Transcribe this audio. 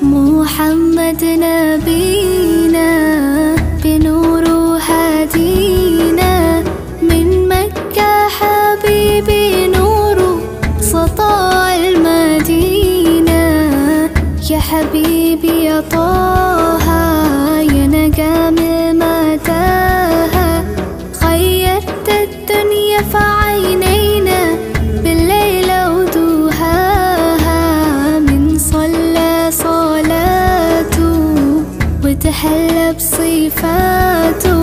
محمد نبينا بنور هدينا من مكة حبيبي نور سطاع المدينة. يا حبيبي يا طه يا نجم متاهة، خيرت الدنيا في عينينا بالليل ودوهاها. من صلى صلاته وتحلى بصفاته